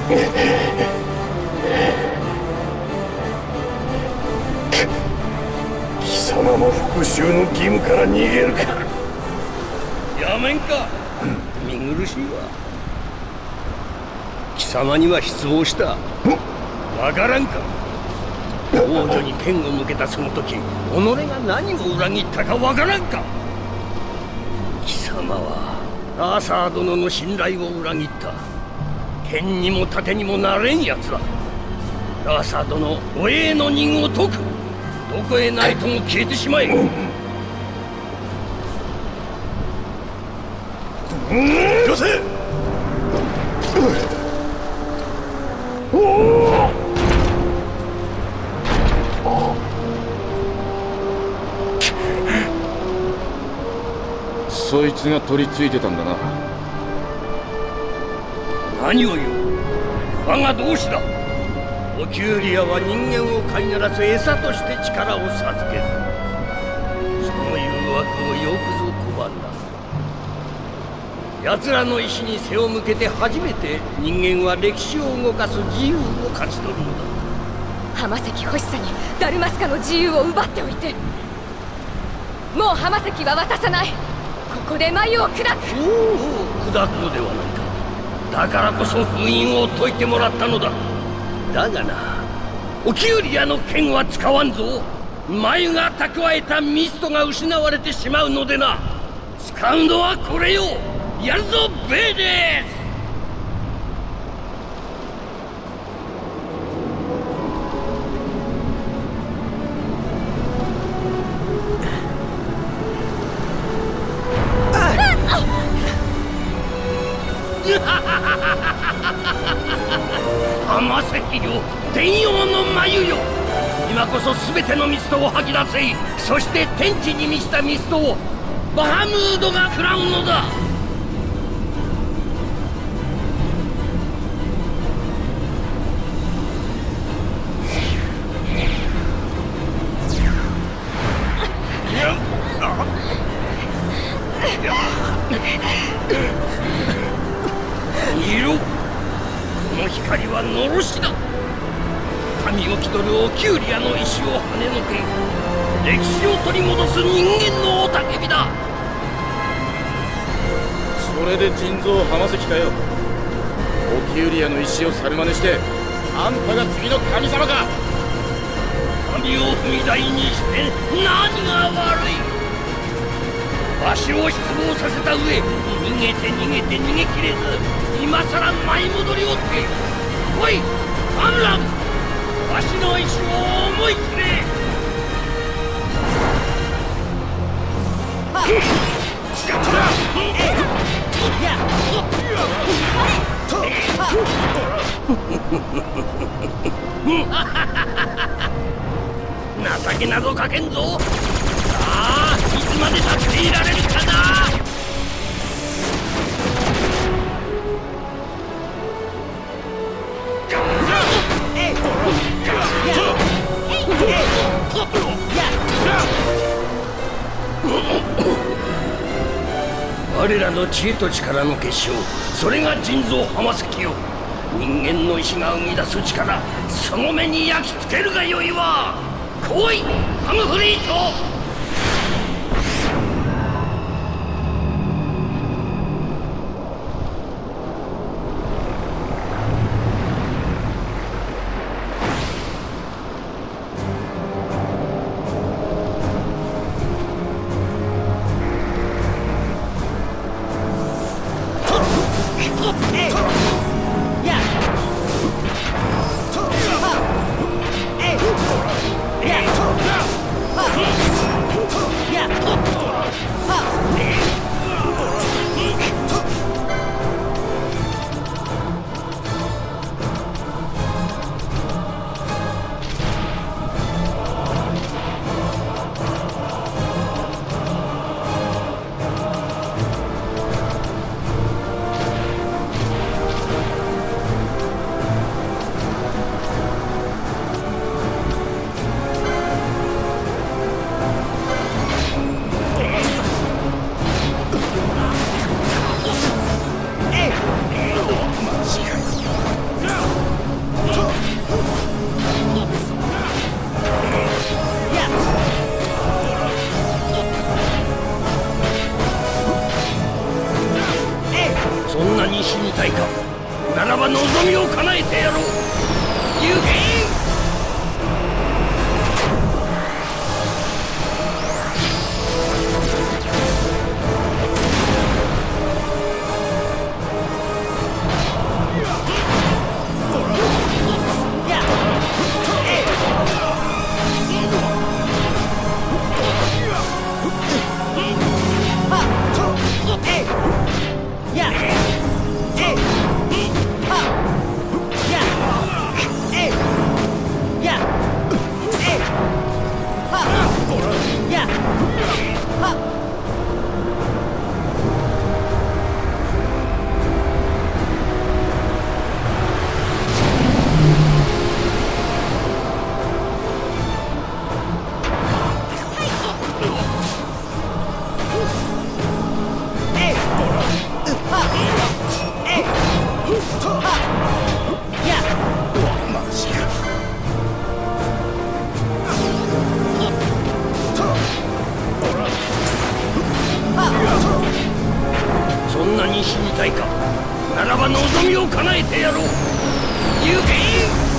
貴様も復讐の義務から逃げるか。 やめんか。見苦しいわ。貴様には失望した。わからんか。王女に剣を向けたその時、己が何を裏切ったかわからんか。貴様はアーサー殿の信頼を裏切った。剣にも盾にもなれんやつだ。アーサー殿、護衛の任を解く。どこへなりとも消えてしまえ。 よせ。 そいつが取り付いてたんだな。 何を言う。我が同志だ。オキューリアは人間を飼いならす餌として力を授ける。その誘惑をよくぞ拒んだ。奴らの意志に背を向けて初めて人間は歴史を動かす自由を勝ち取るのだ。 浜崎欲しさにダルマスカの自由を奪っておいて、もう浜崎は渡さない。ここで繭を砕く。 おお、砕くのではないか。だからこそ封印を解いてもらったのだ。だがな、オキューリアの剣は使わんぞ。繭が蓄えたミストが失われてしまうのでな。使うのはこれよ。やるぞベイデス。浜崎よ、天陽の繭よ。今こそ全てのミストを吐き出せい。そして天地に満ちたミストをバハムードが食らうのだ。見ろ、この光はのろしだ。神を気取るオキューリアの意志を跳ねのけ、歴史を取り戻す人間の雄たけびだ。 それで人造浜関かよ。オキューリアの意志を猿真似して、あんたが次の神様か。 神を踏み台にして何が悪い。わしを失望させた上、逃げて逃げて逃げきれず、今さら舞い戻りおって。来いアムラン、わしの意志を思い切れ。情けなどかけんぞ。さあ、いつまで立っていられるかな。我らの知恵と力の結晶、それが人造浜関よ。人間の意志が生み出す力、その目に焼き付けるがよいわ。来いハムフリート。 ならば望みを叶えてやろう。行け。そんなに死にたいか。ならば望みを叶えてやろう。行け。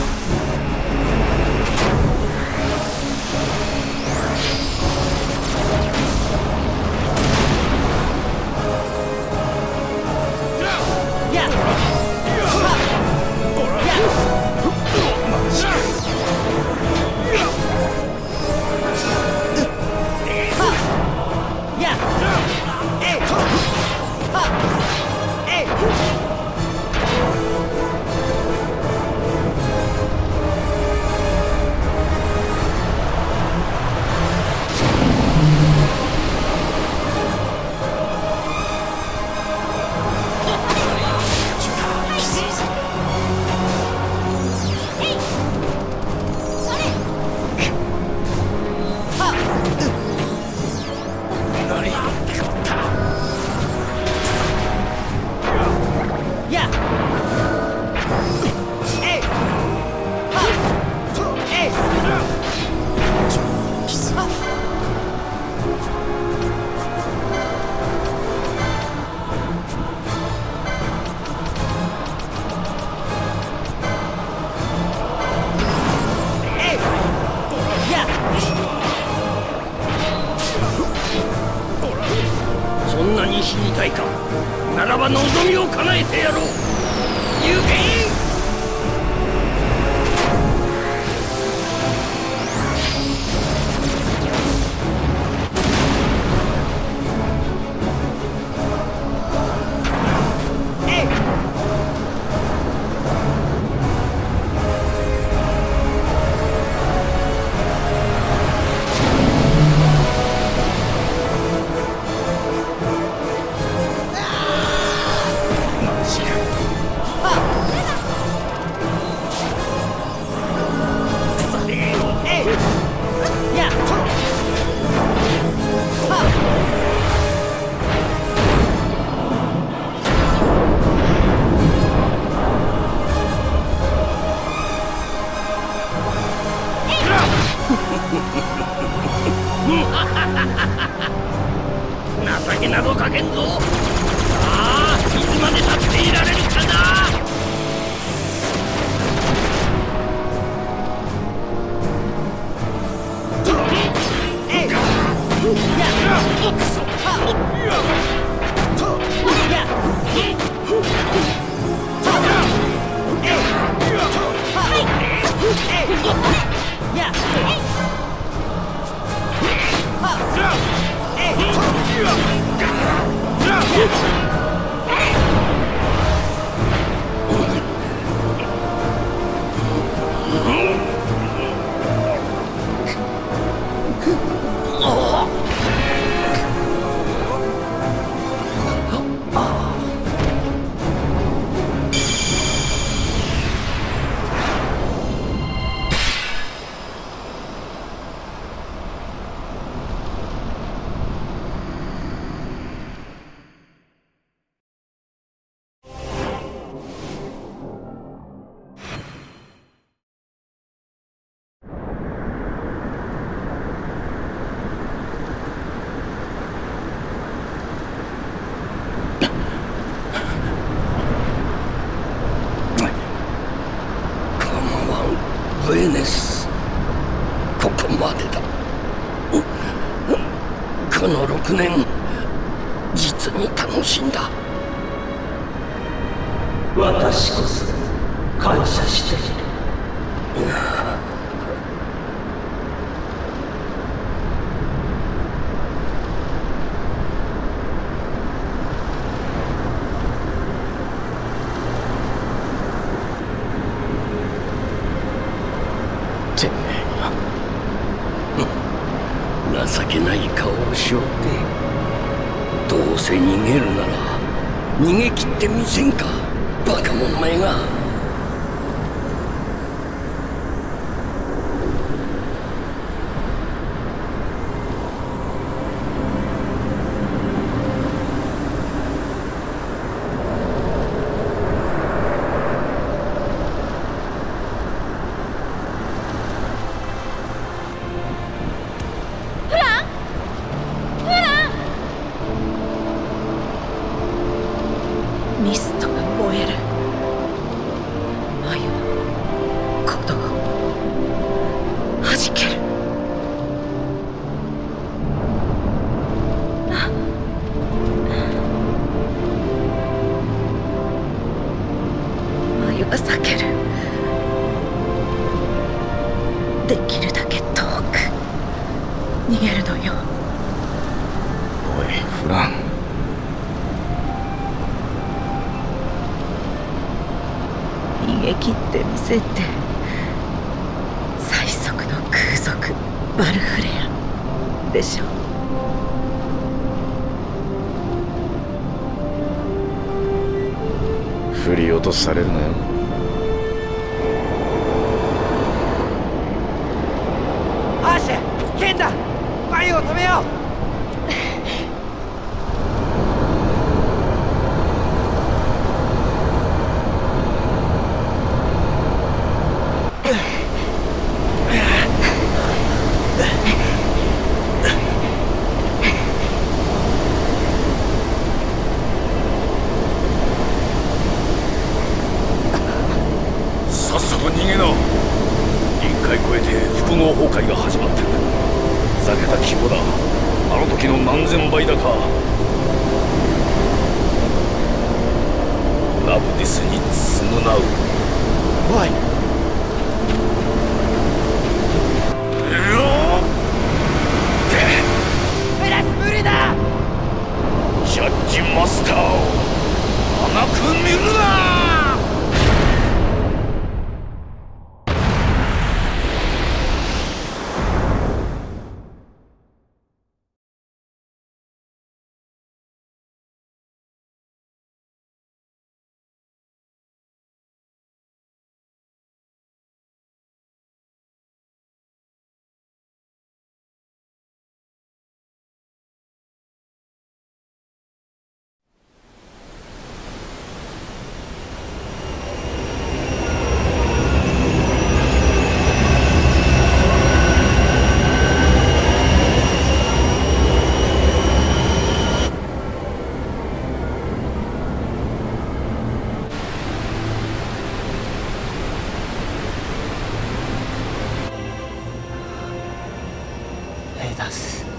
そんなに死にたいか。ならば望みを叶えてやろう。行け。情けなどかけんぞ。さあ、いつまで立っていられるかな。 ブエネス、ここまでだ。この6年実に楽しんだ。 私こそ感謝している。 てめえが情けない顔をしよって、どうせ逃げるなら逃げ切ってみせんか、バカ者めが。 ミストが燃える。繭の鼓動弾ける。繭は避ける。できるだけ遠く逃げるのよ。 おいフラン、 逃げ切ってみせて。最速の空賊バルフレアでしょ。 振り落とされるなよ。 アーシェ、ケンだ、繭を止めよう。 さっさと逃げな。臨界越えて複合崩壊が始まってる。ふざけた規模だ。あの時の何千倍だか。ラブディスに償う。 おい、メラス無理だ。 ジャッジマスターを甘く見るな。 レイダース。